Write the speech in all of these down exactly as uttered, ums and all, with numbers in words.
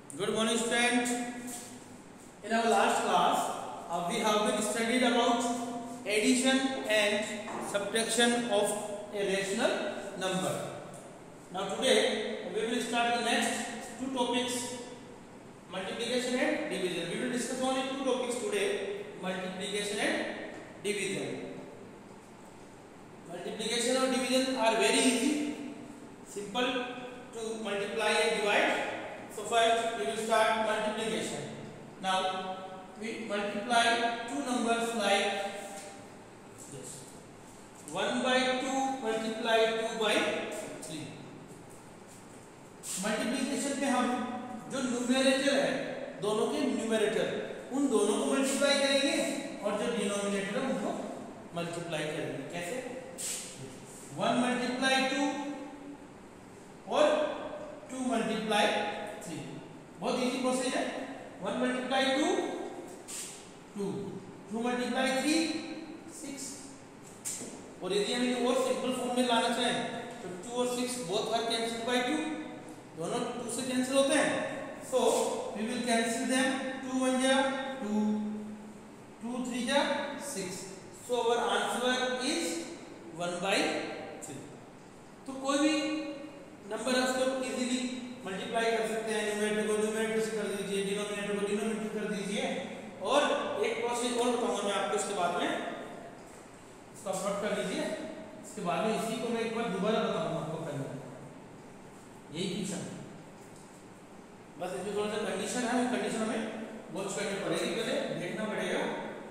Good morning, students. In our last class, uh, we have been studied about addition and subtraction of a rational number. Now today we will start the next two topics, multiplication and division. We will discuss only two topics today, multiplication and division. Multiplication or division are very easy, simple to multiply and divide. So first we will start multiplication. Now we multiply two numbers like this. one by two multiply two by three. Multiplication में हम जो numerator है, दोनों के numerator, उन दोनों को multiply करेंगे और जो डिनोमिनेटर है उनको मल्टीप्लाई करेंगे. कैसे? वन मल्टीप्लाई टू और टू मल्टीप्लाई थ्री. बहुत इजी प्रोसेस है. One multiply two two, two multiply three six. और यदि हम इनको और सिंपल फॉर्म में लाना चाहें तो टू और six both are cancel by two. दोनों टू से कैंसिल होते हैं. So we will cancel them. Two one जा टू, टू थ्री जा six. So our answer is one by three. तो कोई भी नंबर है उसको इजीली मल्टीप्लाई कर सकते हैं. न्यूमरेटर को न्यूमरेटर से कर दीजिए, डिनोमिनेटर को डिनोमिनेटर कर दीजिए. और एक प्रोसेस और बताऊंगा मैं आपको इसके बाद में, इसको नोट कर लीजिए. इसके बाद में इसी को मैं एक बार दोबारा बताऊंगा आपको करना. यही क्वेश्चन, बस इसमें थोड़ा सा कंडीशन है, वो कंडीशन हमें वॉच करनी पड़ेगी, पहले देखना पड़ेगा.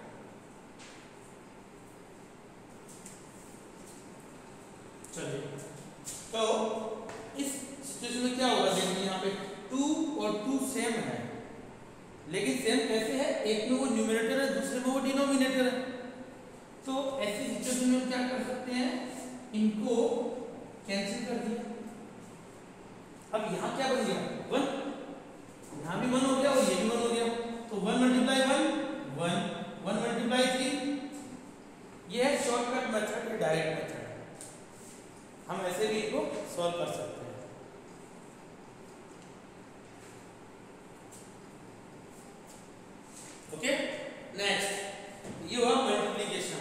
चलिए, तो इस सिचुएशन में क्या होगा, देखिए यहाँ पे टू और टू सेम है, लेकिन सेम कैसे है? एक में वो न्यूमरेटर है, दूसरे में वो डिनोमिनेटर है. तो ऐसी सिचुएशन में क्या कर सकते हैं? इनको कैंसिल कर दिया. अब यहाँ क्या बन गया? वन. यहाँ भी वन हो गया और ये भी वन हो गया. तो one multiply one one, one multiply three. ये है शॉर्टकट मेथड, डायरेक्ट मेथड. हम ऐसे भी इसको सॉल्व कर सकते हैं. ओके, नेक्स्ट ये हुआ मल्टीप्लिकेशन.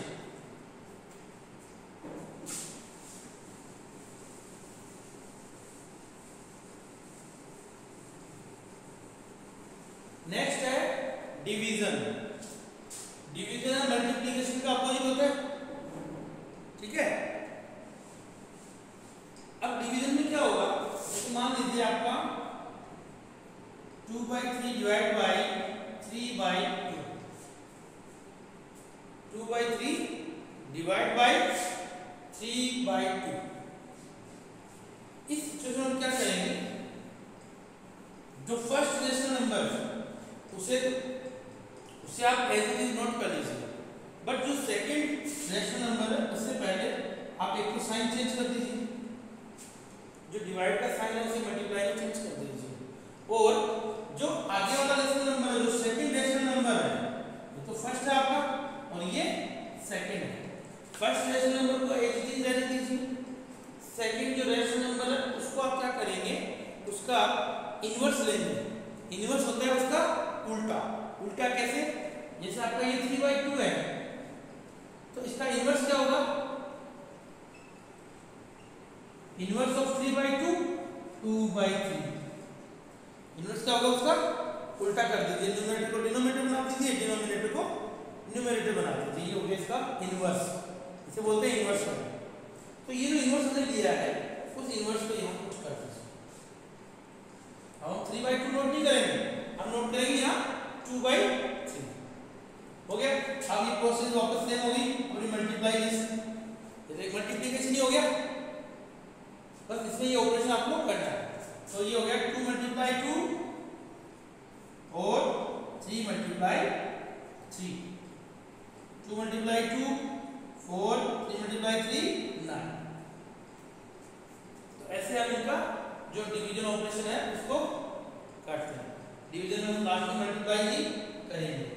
नेक्स्ट है डिवीजन. डिवीजन और मल्टीप्लिकेशन का अपोजिट होता है. ठीक है. अब डिवीजन में क्या होगा? तो मान लीजिए आपका two by three divide by three by two. Two by three divide by three by two. इस सिचुएशन में क्या करेंगे? जो फर्स्ट रेशनल नंबर उसे उसे आप एज इट इज नोट कर लीजिए. बट जो सेकंड रेशनल नंबर है उससे पहले आप एक तो साइन चेंज कर दीजिए. जो डिवाइड का साइन है उसे मल्टीप्लाई में चेंज कर दीजिए. और जो आगे वाला रेशनल नंबर है, जो सेकंड रेशनल नंबर है, ये तो फर्स्ट है आपका और ये सेकंड है. फर्स्ट रेशनल नंबर को एक चीज रहने दीजिए. सेकंड जो रेशनल नंबर है उसको आप क्या करेंगे? उसका इनवर्स लेंगे. इनवर्स होता है उसका उल्टा. उल्टा कैसे? जैसे आपका ये थ्री बाई टू है, तो इसका इनवर्स क्या होगा? Inverse of three by two two by three. Inverse क्या होगा उसका? उल्टा कर दीजिए. न्यूमरेटर को डिनोमिनेटर बना दीजिए, डिनोमिनेटर को न्यूमरेटर बना दीजिए. ये हो गया इसका इनवर्स. इसे बोलते हैं इनवर्स. तो ये जो इनवर्स हमने लिया है उस इनवर्स को यहाँ कुछ कर दीजिए. हम थ्री बाई टू नोट नहीं करेंगे, हम नोट करेंगे यहाँ टू बाई थ्री. हो गया. अब ये प्रोसेस वापस सेम होगी. पूरी मल्टीप्लाई जैसे मल्टीप्लिकेशन ही हो गया, बस इसमें ये ऑपरेशन आपको करना है. तो ये हो गया टू मल्टीप्लाई टू और three multiply three. Two multiply two four, three multiply three nine. तो ऐसे हम इनका जो डिवीजन ऑपरेशन है उसको काटते हैं. डिवीजन में लास्ट में मल्टीप्लाई ही करेंगे.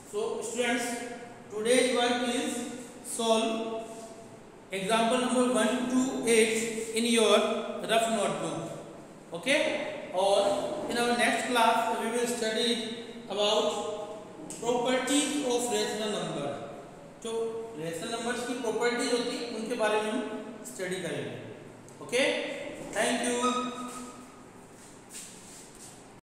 So students, today's work is solve example number one to eight in your rough notebook. Okay? Or in our next class we will study about properties of rational number. जो rational numbers की properties होती है उनके बारे में हम study करेंगे. Okay? Thank you.